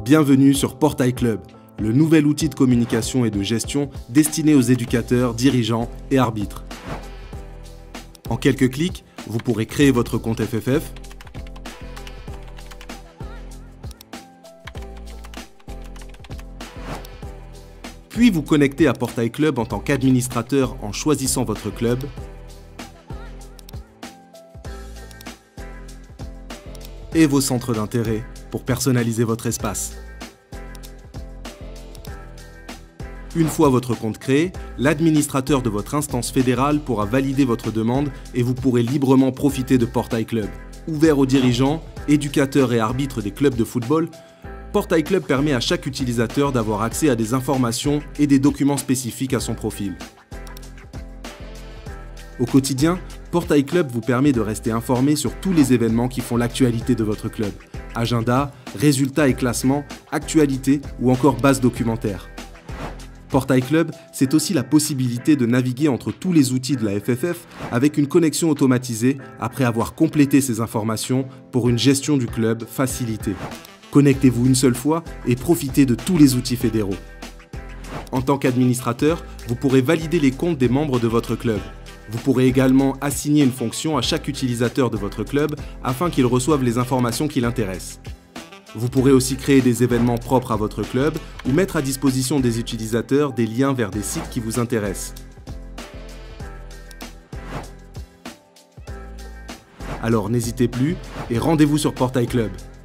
Bienvenue sur Portail Club, le nouvel outil de communication et de gestion destiné aux éducateurs, dirigeants et arbitres. En quelques clics, vous pourrez créer votre compte FFF, puis vous connecter à Portail Club en tant qu'administrateur en choisissant votre club, et vos centres d'intérêt pour personnaliser votre espace. Une fois votre compte créé, l'administrateur de votre instance fédérale pourra valider votre demande et vous pourrez librement profiter de Portail Club. Ouvert aux dirigeants, éducateurs et arbitres des clubs de football, Portail Club permet à chaque utilisateur d'avoir accès à des informations et des documents spécifiques à son profil. Au quotidien, Portail Club vous permet de rester informé sur tous les événements qui font l'actualité de votre club. Agenda, résultats et classements, actualités ou encore base documentaire. Portail Club, c'est aussi la possibilité de naviguer entre tous les outils de la FFF avec une connexion automatisée après avoir complété ces informations pour une gestion du club facilitée. Connectez-vous une seule fois et profitez de tous les outils fédéraux. En tant qu'administrateur, vous pourrez valider les comptes des membres de votre club. Vous pourrez également assigner une fonction à chaque utilisateur de votre club afin qu'il reçoive les informations qui l'intéressent. Vous pourrez aussi créer des événements propres à votre club ou mettre à disposition des utilisateurs des liens vers des sites qui vous intéressent. Alors n'hésitez plus et rendez-vous sur Portail Club.